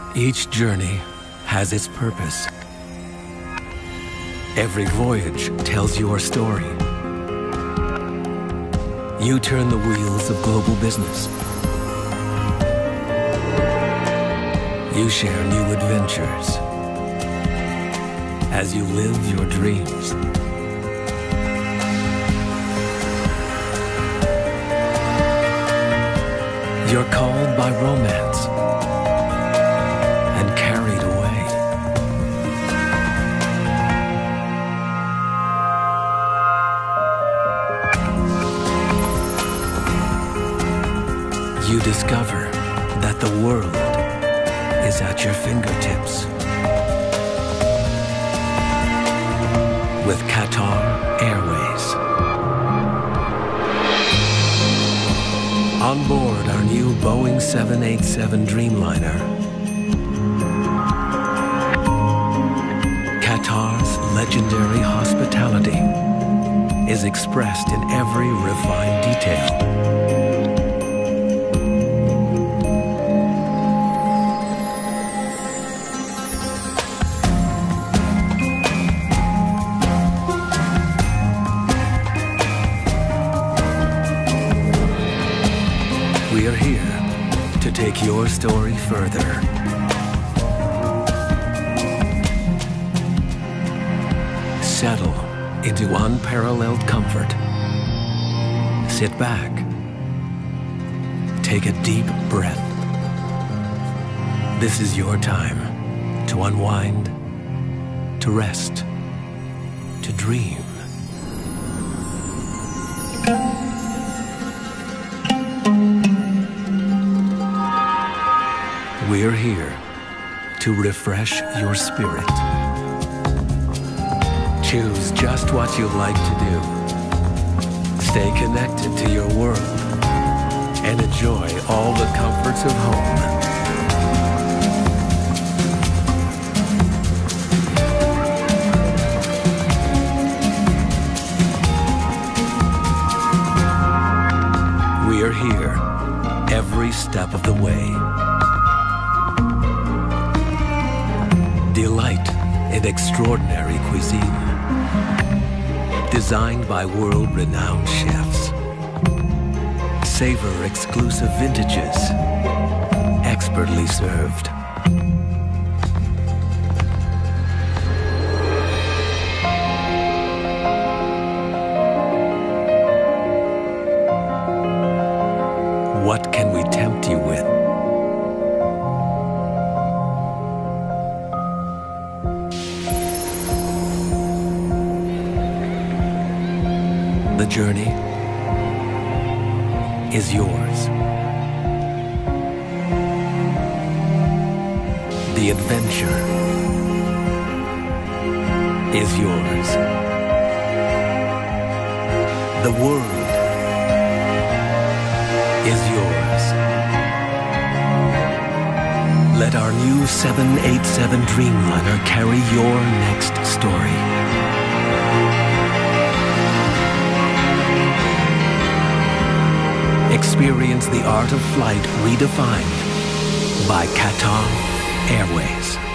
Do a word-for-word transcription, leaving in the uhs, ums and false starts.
Each journey has its purpose. Every voyage tells your story. You turn the wheels of global business. You share new adventures as you live your dreams. You're called by romance and carried away. You discover that the world is at your fingertips. With Qatar Airways. On board our new Boeing seven eighty-seven Dreamliner, Qatar's legendary hospitality is expressed in every refined detail. We are here to take your story further. Settle into unparalleled comfort. Sit back. Take a deep breath. This is your time to unwind, to rest, to dream. We're here to refresh your spirit. Choose just what you like to do. Stay connected to your world and enjoy all the comforts of home. We are here every step of the way. Delight in extraordinary cuisine, designed by world-renowned chefs. Savor exclusive vintages, expertly served. What can we tempt you with? The journey is yours. The adventure is yours. The world is yours. Let our new seven eighty-seven Dreamliner carry your next story. Experience the art of flight redefined by Qatar Airways.